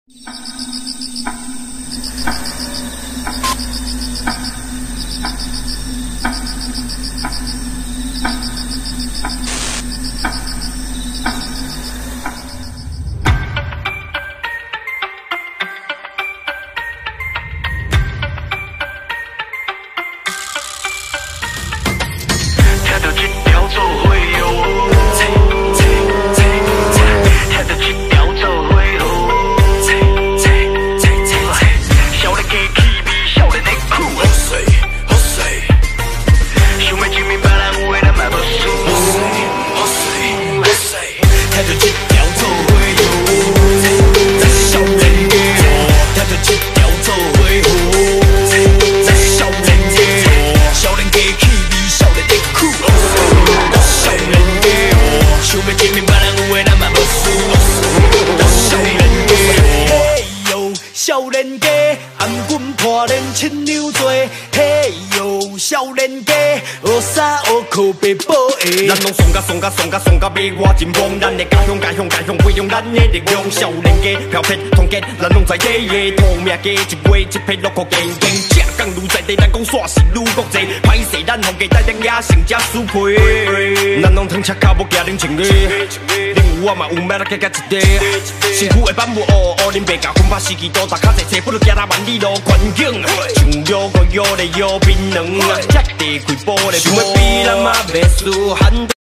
少年家，含阮破练亲娘做。嘿哟，少年家，学衫学裤白宝鞋。咱拢送甲尾，我真忙。咱的家乡培养咱的力量。少年家，漂撇团结，咱拢在地个土命家，一月一批落苦坚坚。正港愈在地，咱讲煞是愈国际。歹势咱风家带点野性才输皮。咱拢躺车脚步行恁情理，恁有我嘛有，买来加加一地。身躯的板木乌，恁白甲分拍司机多，大卡坐车不如行到万里路环境。像摇个摇的摇槟榔，吃地开玻璃。想要比咱嘛袂输，喊